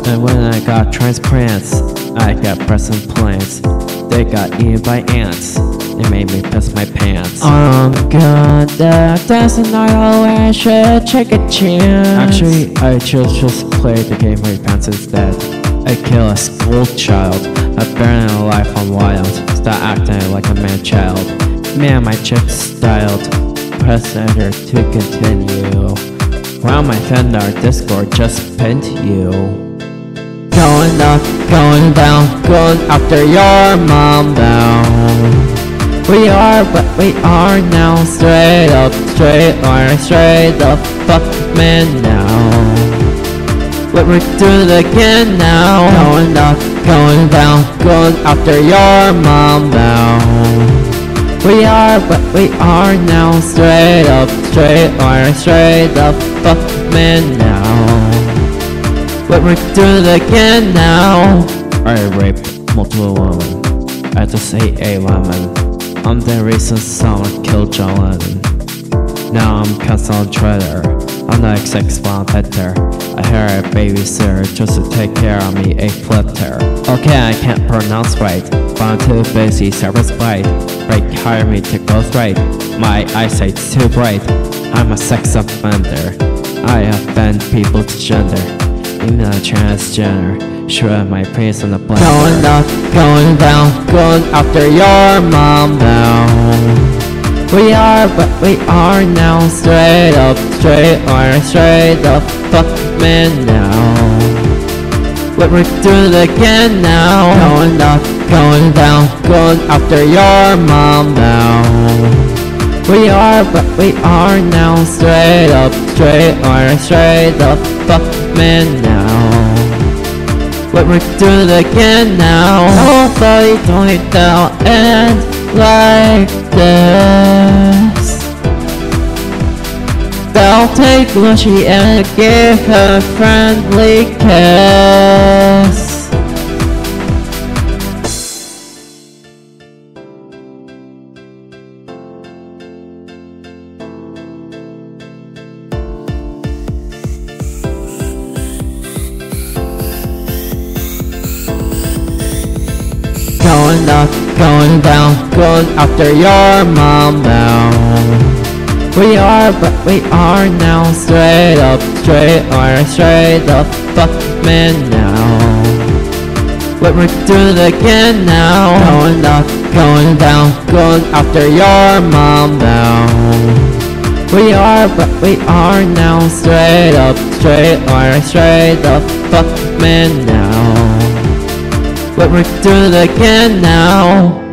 And when I got transplants, I got breast implants. They got eaten by ants. It made me piss my pants. I'm good, that's not always should take a chance. Actually, I just play the game where your pants instead. I kill a school child. I burn a life on wild. Stop acting like a man-child. Man, my chick styled. Press enter to continue. Wow, my friend, our Discord just pinned you. Going up, going down, going after your mom down. We are what we are now. Straight up, straight up, fuck man now. What we're doing again now. Going up, going down, going after your mom down. We are what we are now. Straight up, straight up, fuck man now. What we're doing again now. I raped multiple women. I just ate a woman. I'm the reason someone killed John Lennon. Now I'm cancelled on Twitter. I'm the ex-ex-bomb hitter. I hired a babysitter just to take care of me, a flitter. Okay, I can't pronounce right, but I'm too busy, service bite. Break hire me to go straight. My eyesight's too bright. I'm a sex offender. I offend people's gender. Even a transgender. Shred my face on the blender. Going up, going down, going after your mom down. We are what we are now. Straight up, straight up, fuck man now. What we're doing again now. Going up, going down, going after your mom down. We are what we are now. Straight up, straight up, fuck man now. What we're doing again now. Hopefully don't down and like this. They'll take Lucy and give her a friendly kiss. Going up, going down, going after your mom down. We are what we are now. Straight up, straight up, fuck man now. What we're doing again now. Going up, going down, going after your mom down. We are what we are now. Straight up, straight up, fuck man now. What we're doing again now.